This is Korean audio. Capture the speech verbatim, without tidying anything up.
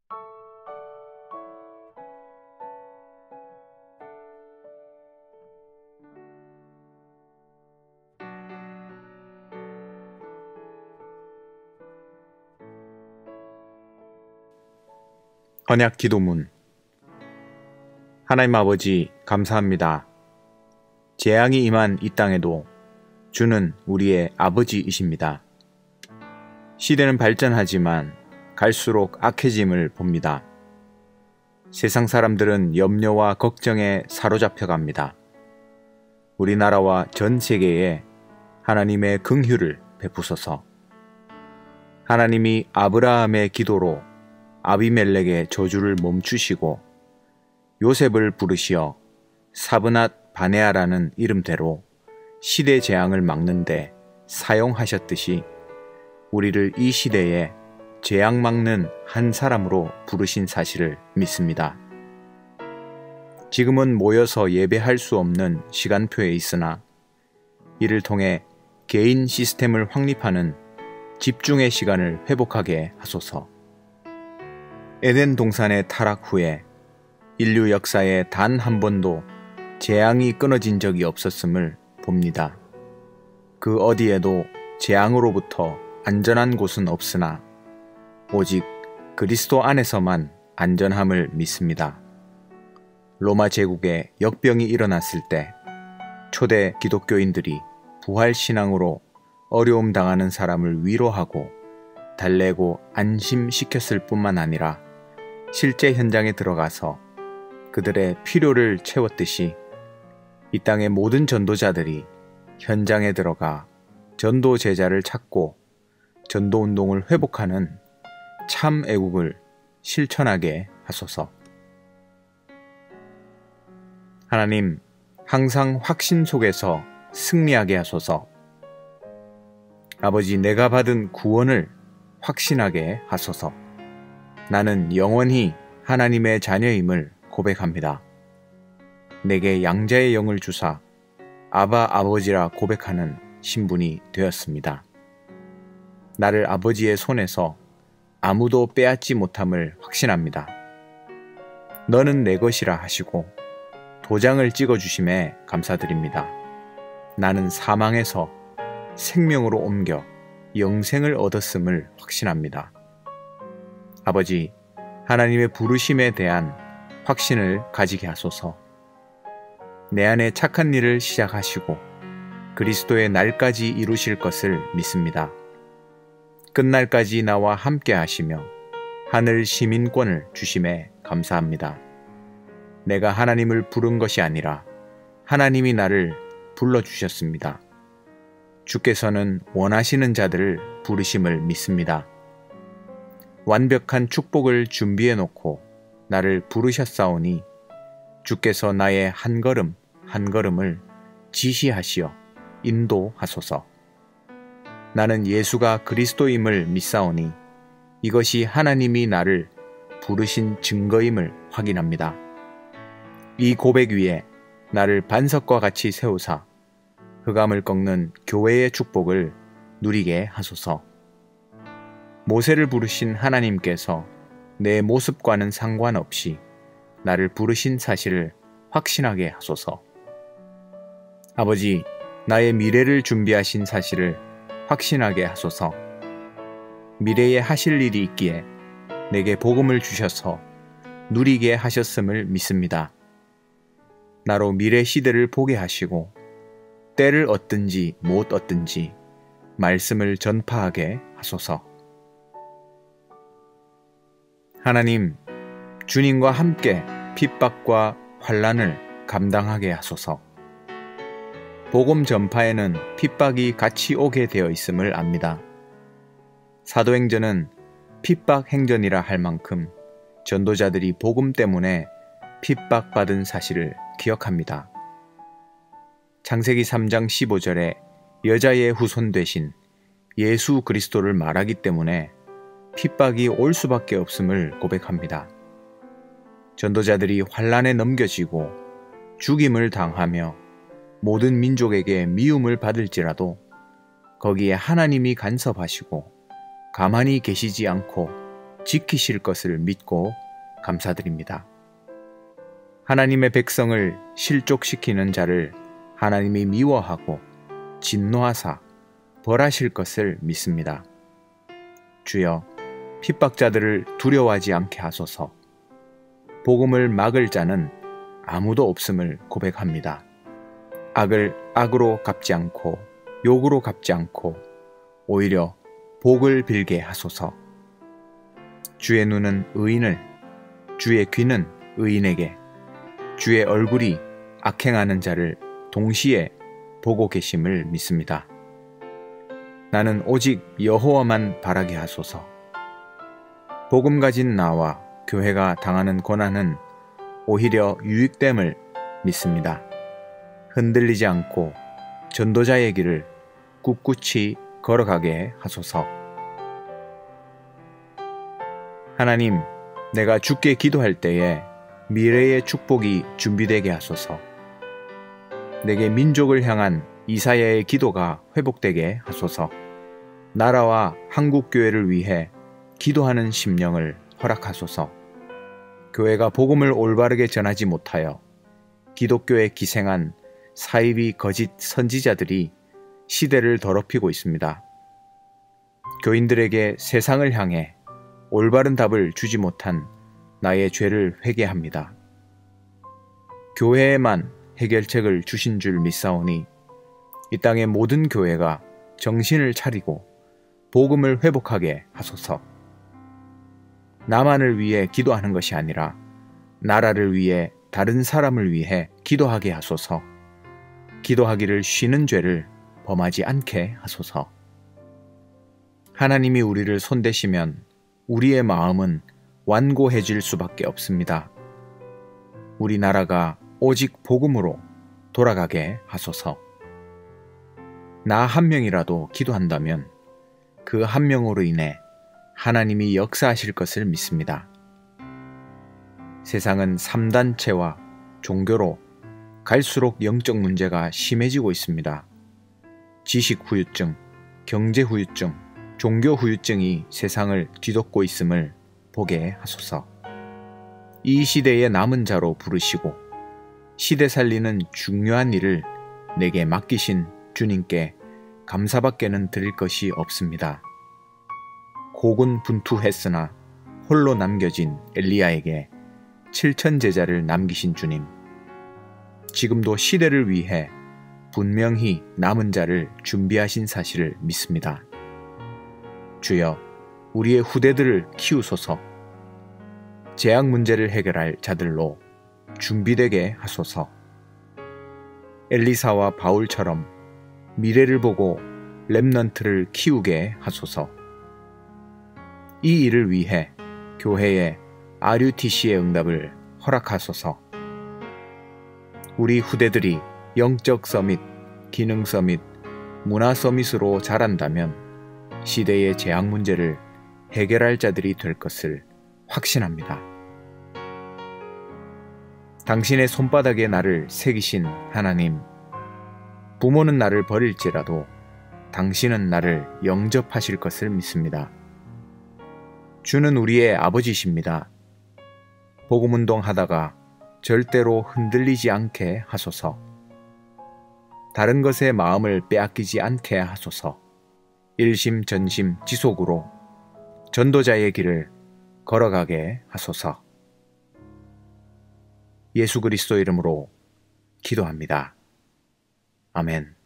언약 기도문. 하나님 아버지, 감사합니다. 재앙이 임한 이 땅에도 주는 우리의 아버지이십니다. 시대는 발전하지만 갈수록 악해짐을 봅니다. 세상 사람들은 염려와 걱정에 사로잡혀 갑니다. 우리나라와 전 세계에 하나님의 긍휼을 베푸소서. 하나님이 아브라함의 기도로 아비멜렉의 저주를 멈추시고 요셉을 부르시어 사브낫 바네아라는 이름대로 시대 재앙을 막는데 사용하셨듯이 우리를 이 시대에 재앙 막는 한 사람으로 부르신 사실을 믿습니다. 지금은 모여서 예배할 수 없는 시간표에 있으나 이를 통해 개인 시스템을 확립하는 집중의 시간을 회복하게 하소서. 에덴 동산의 타락 후에 인류 역사에 단 한 번도 재앙이 끊어진 적이 없었음을 봅니다. 그 어디에도 재앙으로부터 안전한 곳은 없으나 오직 그리스도 안에서만 안전함을 믿습니다. 로마 제국에 역병이 일어났을 때 초대 기독교인들이 부활신앙으로 어려움 당하는 사람을 위로하고 달래고 안심시켰을 뿐만 아니라 실제 현장에 들어가서 그들의 필요를 채웠듯이 이 땅의 모든 전도자들이 현장에 들어가 전도 제자를 찾고 전도 운동을 회복하는 참 애국을 실천하게 하소서. 하나님, 항상 확신 속에서 승리하게 하소서. 아버지, 내가 받은 구원을 확신하게 하소서. 나는 영원히 하나님의 자녀임을 고백합니다. 내게 양자의 영을 주사 아바 아버지라 고백하는 신분이 되었습니다. 나를 아버지의 손에서 아무도 빼앗지 못함을 확신합니다. 너는 내 것이라 하시고 도장을 찍어주심에 감사드립니다. 나는 사망에서 생명으로 옮겨 영생을 얻었음을 확신합니다. 아버지, 하나님의 부르심에 대한 확신을 가지게 하소서. 내 안에 착한 일을 시작하시고 그리스도의 날까지 이루실 것을 믿습니다. 끝날까지 나와 함께 하시며 하늘 시민권을 주심에 감사합니다. 내가 하나님을 부른 것이 아니라 하나님이 나를 불러주셨습니다. 주께서는 원하시는 자들을 부르심을 믿습니다. 완벽한 축복을 준비해 놓고 나를 부르셨사오니 주께서 나의 한 걸음 한 걸음을 지시하시어 인도하소서. 나는 예수가 그리스도임을 믿사오니 이것이 하나님이 나를 부르신 증거임을 확인합니다. 이 고백 위에 나를 반석과 같이 세우사 흑암을 꺾는 교회의 축복을 누리게 하소서. 모세를 부르신 하나님께서 내 모습과는 상관없이 나를 부르신 사실을 확신하게 하소서. 아버지, 나의 미래를 준비하신 사실을 확신하게 하소서. 미래에 하실 일이 있기에 내게 복음을 주셔서 누리게 하셨음을 믿습니다. 나로 미래 시대를 보게 하시고 때를 얻든지 못 얻든지 말씀을 전파하게 하소서. 하나님, 주님과 함께 핍박과 환난을 감당하게 하소서. 복음 전파에는 핍박이 같이 오게 되어 있음을 압니다. 사도행전은 핍박 행전이라 할 만큼 전도자들이 복음 때문에 핍박받은 사실을 기억합니다. 창세기 삼 장 십오 절에 여자의 후손 되신 예수 그리스도를 말하기 때문에 핍박이 올 수밖에 없음을 고백합니다. 전도자들이 환난에 넘겨지고 죽임을 당하며 모든 민족에게 미움을 받을지라도 거기에 하나님이 간섭하시고 가만히 계시지 않고 지키실 것을 믿고 감사드립니다. 하나님의 백성을 실족시키는 자를 하나님이 미워하고 진노하사 벌하실 것을 믿습니다. 주여, 핍박자들을 두려워하지 않게 하소서. 복음을 막을 자는 아무도 없음을 고백합니다. 악을 악으로 갚지 않고 욕으로 갚지 않고 오히려 복을 빌게 하소서. 주의 눈은 의인을, 주의 귀는 의인에게, 주의 얼굴이 악행하는 자를 동시에 보고 계심을 믿습니다. 나는 오직 여호와만 바라게 하소서. 복음 가진 나와 교회가 당하는 고난은 오히려 유익됨을 믿습니다. 흔들리지 않고 전도자의 길을 꿋꿋이 걸어가게 하소서. 하나님, 내가 주께 기도할 때에 미래의 축복이 준비되게 하소서. 내게 민족을 향한 이사야의 기도가 회복되게 하소서. 나라와 한국교회를 위해 기도하는 심령을 허락하소서. 교회가 복음을 올바르게 전하지 못하여 기독교에 기생한 사이비 거짓 선지자들이 시대를 더럽히고 있습니다. 교인들에게 세상을 향해 올바른 답을 주지 못한 나의 죄를 회개합니다. 교회에만 해결책을 주신 줄 믿사오니 이 땅의 모든 교회가 정신을 차리고 복음을 회복하게 하소서. 나만을 위해 기도하는 것이 아니라 나라를 위해 다른 사람을 위해 기도하게 하소서. 기도하기를 쉬는 죄를 범하지 않게 하소서. 하나님이 우리를 손대시면 우리의 마음은 완고해질 수밖에 없습니다. 우리나라가 오직 복음으로 돌아가게 하소서. 나 한 명이라도 기도한다면 그 한 명으로 인해 하나님이 역사하실 것을 믿습니다. 세상은 삼단체와 종교로 갈수록 영적 문제가 심해지고 있습니다. 지식 후유증, 경제 후유증, 종교 후유증이 세상을 뒤덮고 있음을 보게 하소서. 이 시대의 남은 자로 부르시고 시대 살리는 중요한 일을 내게 맡기신 주님께 감사밖에는 드릴 것이 없습니다. 고군분투했으나 홀로 남겨진 엘리야에게 칠천 제자를 남기신 주님, 지금도 시대를 위해 분명히 남은 자를 준비하신 사실을 믿습니다. 주여, 우리의 후대들을 키우소서. 재앙 문제를 해결할 자들로 준비되게 하소서. 엘리사와 바울처럼 미래를 보고 렘넌트를 키우게 하소서. 이 일을 위해 교회에 알유티씨의 응답을 허락하소서. 우리 후대들이 영적 서밋, 기능 서밋, 문화 서밋으로 자란다면 시대의 재앙 문제를 해결할 자들이 될 것을 확신합니다. 당신의 손바닥에 나를 새기신 하나님, 부모는 나를 버릴지라도 당신은 나를 영접하실 것을 믿습니다. 주는 우리의 아버지십니다. 복음운동 하다가 절대로 흔들리지 않게 하소서. 다른 것에 마음을 빼앗기지 않게 하소서. 일심전심 지속으로 전도자의 길을 걸어가게 하소서. 예수 그리스도 이름으로 기도합니다. 아멘.